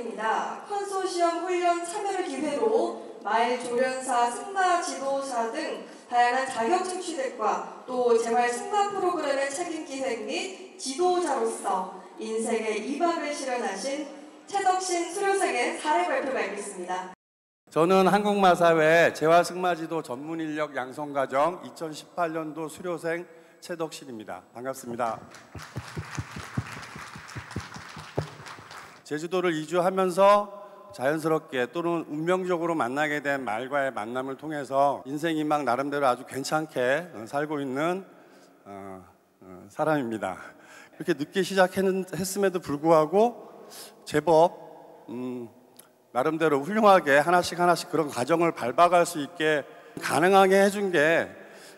자격증입니다. 컨소시엄 훈련 참여를 기회로 말 조련사, 승마 지도사 등 다양한 자격증 취득과 또 재활 승마 프로그램의 책임 기획 및 지도자로서 인생의 2박을 실현하신 최덕신 수료생의 사례 발표가 있겠습니다. 저는 한국마사회 재활승마지도 전문인력 양성과정 2018년도 수료생 최덕신입니다. 반갑습니다. 제주도를 이주하면서 자연스럽게 또는 운명적으로 만나게 된 말과의 만남을 통해서 인생 희망 나름대로 아주 괜찮게 살고 있는 사람입니다. 이렇게 늦게 시작했음에도 불구하고 제법 나름대로 훌륭하게 하나씩 그런 과정을 밟아갈 수 있게 가능하게 해준 게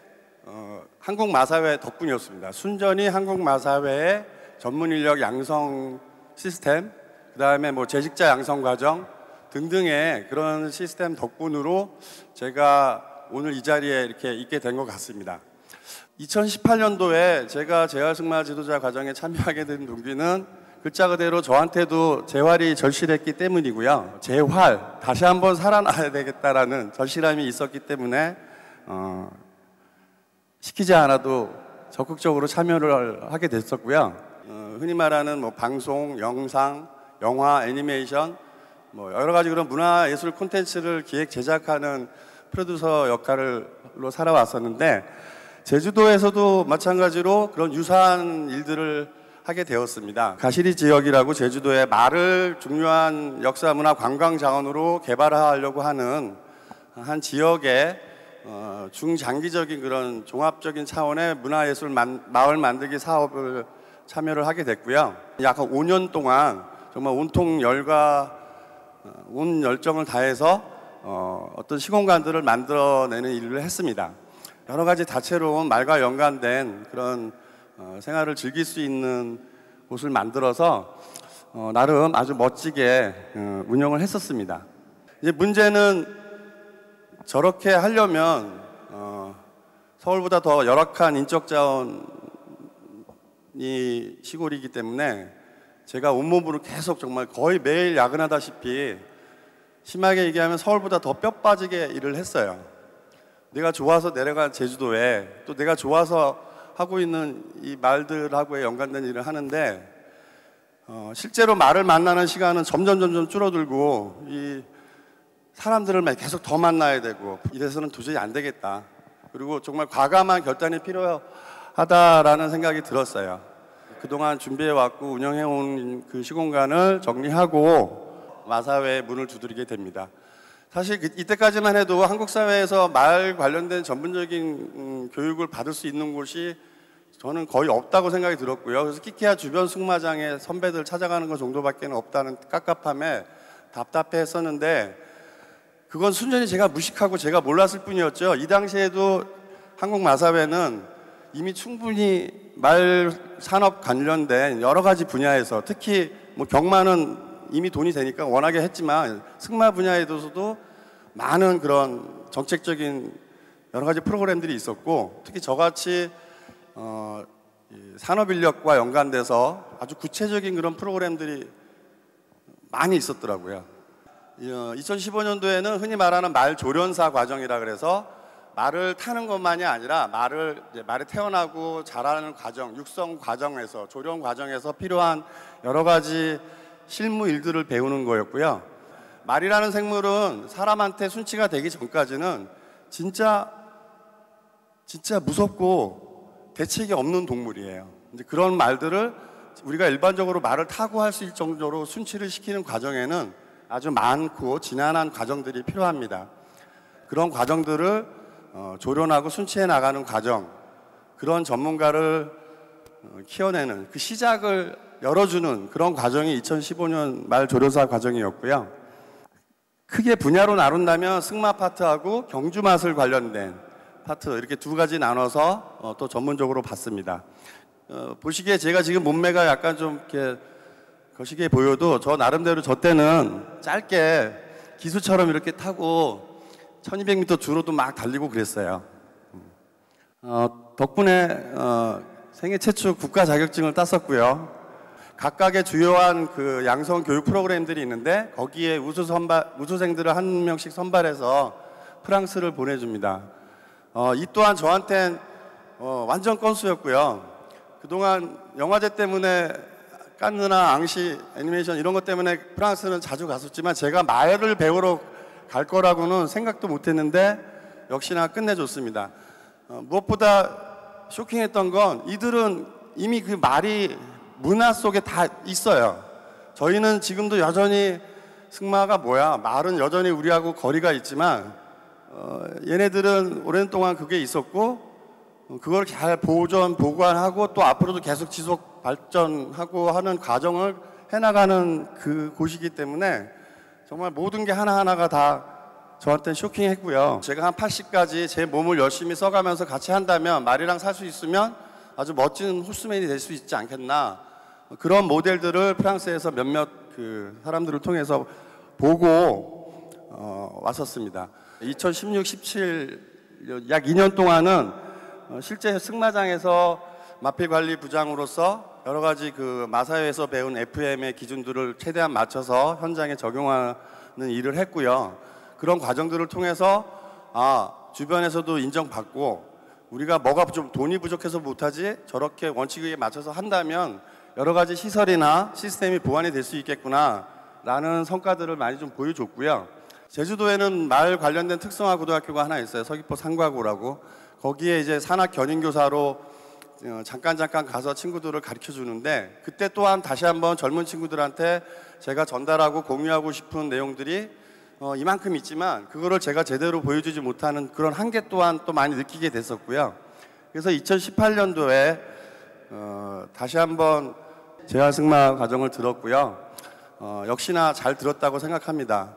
한국마사회 덕분이었습니다. 순전히 한국마사회의 전문인력 양성 시스템, 그 다음에 뭐 재직자 양성 과정 등등의 그런 시스템 덕분으로 제가 오늘 이 자리에 이렇게 있게 된 것 같습니다. 2018년도에 제가 재활승마 지도자 과정에 참여하게 된 동기는 글자 그대로 저한테도 재활이 절실했기 때문이고요. 재활, 다시 한번 살아나야 되겠다라는 절실함이 있었기 때문에 시키지 않아도 적극적으로 참여를 하게 됐었고요. 흔히 말하는 뭐 방송, 영상, 영화, 애니메이션 뭐 여러 가지 그런 문화예술 콘텐츠를 기획 제작하는 프로듀서 역할로 살아왔었는데 제주도에서도 마찬가지로 그런 유사한 일들을 하게 되었습니다. 가시리 지역이라고 제주도의 말을 중요한 역사, 문화, 관광 자원으로 개발하려고 하는 한 지역의 중장기적인 그런 종합적인 차원의 문화예술 마을 만들기 사업을 참여를 하게 됐고요. 약 5년 동안 정말 온통 온 열정을 다해서 어떤 시공간들을 만들어내는 일을 했습니다. 여러 가지 다채로운 말과 연관된 그런 생활을 즐길 수 있는 곳을 만들어서 나름 아주 멋지게 운영을 했었습니다. 이제 문제는 저렇게 하려면 서울보다 더 열악한 인적 자원이 시골이기 때문에 제가 온몸으로 계속 정말 거의 매일 야근하다시피 심하게 얘기하면 서울보다 더 뼈 빠지게 일을 했어요. 내가 좋아서 내려간 제주도에 또 내가 좋아서 하고 있는 이 말들하고의 연관된 일을 하는데 실제로 말을 만나는 시간은 점점 줄어들고 이 사람들을 계속 더 만나야 되고 이래서는 도저히 안 되겠다. 그리고 정말 과감한 결단이 필요하다라는 생각이 들었어요. 그동안 준비해왔고 운영해온 그 시공간을 정리하고 마사회의 문을 두드리게 됩니다. 사실 이때까지만 해도 한국 사회에서 말 관련된 전문적인 교육을 받을 수 있는 곳이 저는 거의 없다고 생각이 들었고요. 그래서 키키야 주변 승마장에 선배들 찾아가는 것 정도밖에 없다는 깝깝함에 답답해 했었는데 그건 순전히 제가 무식하고 제가 몰랐을 뿐이었죠. 이 당시에도 한국 마사회는 이미 충분히 말 산업 관련된 여러 가지 분야에서 특히 뭐 경마는 이미 돈이 되니까 워낙에 했지만 승마 분야에서도 많은 그런 정책적인 여러 가지 프로그램들이 있었고 특히 저같이 산업 인력과 연관돼서 아주 구체적인 그런 프로그램들이 많이 있었더라고요. 2015년도에는 흔히 말하는 말 조련사 과정이라 그래서 말을 타는 것만이 아니라 말이 태어나고 자라는 과정, 육성 과정에서 조련 과정에서 필요한 여러 가지 실무 일들을 배우는 거였고요. 말이라는 생물은 사람한테 순치가 되기 전까지는 진짜 무섭고 대책이 없는 동물이에요. 이제 그런 말들을 우리가 일반적으로 말을 타고 할 수 있을 정도로 순치를 시키는 과정에는 아주 많고 지난한 과정들이 필요합니다. 그런 과정들을 조련하고 순치해 나가는 과정, 그런 전문가를 키워내는 그 시작을 열어주는 그런 과정이 2015년 말 조련사 과정이었고요. 크게 분야로 나눈다면 승마 파트하고 경주 마술 관련된 파트 이렇게 두 가지 나눠서 또 전문적으로 봤습니다. 보시기에 제가 지금 몸매가 약간 좀 이렇게 거시기해 보여도 저 나름대로 저 때는 짧게 기수처럼 이렇게 타고 1200m 주로도 막 달리고 그랬어요. 덕분에 생애 최초 국가 자격증을 땄었고요. 각각의 주요한 그 양성 교육 프로그램들이 있는데 거기에 우수생들을 한 명씩 선발해서 프랑스를 보내줍니다. 이 또한 저한텐 완전 건수였고요. 그동안 영화제 때문에 깐느나 앙시 애니메이션 이런 것 때문에 프랑스는 자주 갔었지만 제가 말을 배우러 갈 거라고는 생각도 못했는데 역시나 끝내줬습니다. 무엇보다 쇼킹했던 건 이들은 이미 그 말이 문화 속에 다 있어요. 저희는 지금도 여전히 승마가 뭐야, 말은 여전히 우리하고 거리가 있지만 얘네들은 오랜 동안 그게 있었고 그걸 잘 보관하고 또 앞으로도 계속 지속 발전하고 하는 과정을 해나가는 그 곳이기 때문에 정말 모든 게 하나하나가 다 저한테는 쇼킹했고요. 제가 한 80까지 제 몸을 열심히 써가면서 같이 한다면 말이랑 살 수 있으면 아주 멋진 호스맨이 될 수 있지 않겠나. 그런 모델들을 프랑스에서 몇몇 그 사람들을 통해서 보고 왔었습니다. 2016, 17, 약 2년 동안은 실제 승마장에서 마필관리부장으로서 여러 가지 그 마사회에서 배운 FM의 기준들을 최대한 맞춰서 현장에 적용하는 일을 했고요. 그런 과정들을 통해서 주변에서도 인정받고 우리가 뭐가 좀 돈이 부족해서 못하지 저렇게 원칙에 맞춰서 한다면 여러 가지 시설이나 시스템이 보완이 될 수 있겠구나 라는 성과들을 많이 좀 보여줬고요. 제주도에는 말 관련된 특성화 고등학교가 하나 있어요. 서귀포 상과고라고. 거기에 이제 산악 견인교사로 잠깐 가서 친구들을 가르쳐 주는데 그때 또한 다시 한번 젊은 친구들한테 제가 전달하고 공유하고 싶은 내용들이 이만큼 있지만 그거를 제가 제대로 보여주지 못하는 그런 한계 또한 또 많이 느끼게 됐었고요. 그래서 2018년도에 다시 한번 재활승마 과정을 들었고요. 역시나 잘 들었다고 생각합니다.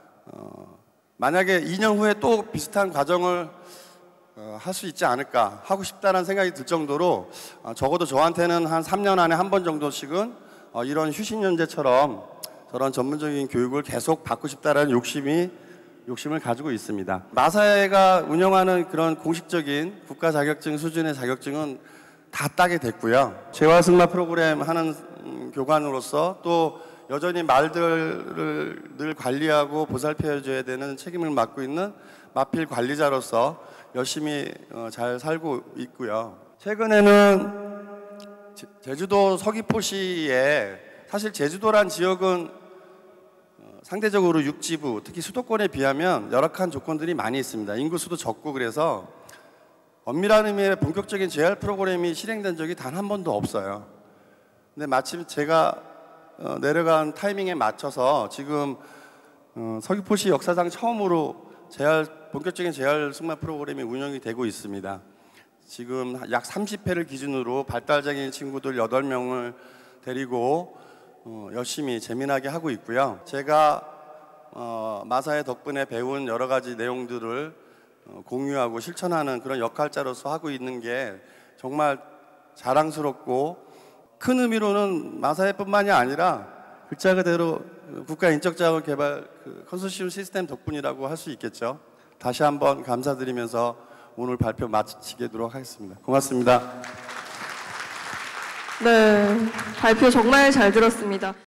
만약에 2년 후에 또 비슷한 과정을 할 수 있지 않을까 하고 싶다는 생각이 들 정도로 적어도 저한테는 한 3년 안에 한 번 정도씩은 이런 휴식연재처럼 저런 전문적인 교육을 계속 받고 싶다는 욕심을 가지고 있습니다. 마사회가 운영하는 그런 공식적인 국가 자격증 수준의 자격증은 다 따게 됐고요. 재활승마 프로그램 하는 교관으로서 또 여전히 말들을 늘 관리하고 보살펴줘야 되는 책임을 맡고 있는 마필 관리자로서 열심히 잘 살고 있고요. 최근에는 제주도 서귀포시에 사실 제주도란 지역은 상대적으로 육지부, 특히 수도권에 비하면 열악한 조건들이 많이 있습니다. 인구수도 적고 그래서 엄밀한 의미의 본격적인 재활 프로그램이 실행된 적이 단 한 번도 없어요. 근데 마침 제가 내려간 타이밍에 맞춰서 지금 서귀포시 역사상 처음으로 본격적인 재활 승마 프로그램이 운영이 되고 있습니다. 지금 약 30회를 기준으로 발달장애인 친구들 8명을 데리고 열심히 재미나게 하고 있고요. 제가 마사회 덕분에 배운 여러 가지 내용들을 공유하고 실천하는 그런 역할자로서 하고 있는 게 정말 자랑스럽고 큰 의미로는 마사회뿐만이 아니라 글자 그대로 국가인적자원개발 컨소시엄 시스템 덕분이라고 할 수 있겠죠. 다시 한번 감사드리면서 오늘 발표 마치도록 하겠습니다. 고맙습니다. 네, 발표 정말 잘 들었습니다.